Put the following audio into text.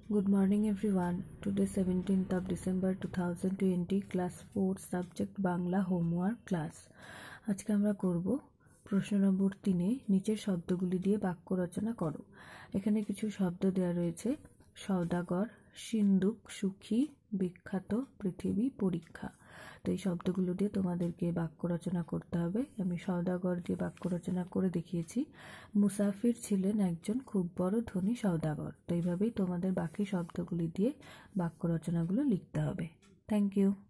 Good morning everyone. Today 17th of December 2020 class 4 subject Bangla homework class. আজকে আমরা করব প্রশ্ন নম্বর 3 নিচের শব্দগুলি দিয়ে বাক্য রচনা করো। এখানে কিছু শব্দ দেওয়া রয়েছে: সওদাগর, সিন্দুক, সুখী, বিখ্যাত, পৃথিবী, পরীক্ষা। তো এই শব্দগুলো দিয়ে তোমাদেরকে বাক্য রচনা করতে হবে। আমি সওদাগর দিয়ে বাক্য রচনা করে দেখিয়েছি। মুসাফির ছিলেন একজন খুব বড় ধনী সওদাগর। তো এইভাবেই তোমাদের বাকি শব্দগুলি দিয়ে বাক্য রচনাগুলো লিখতে হবে। Thank you.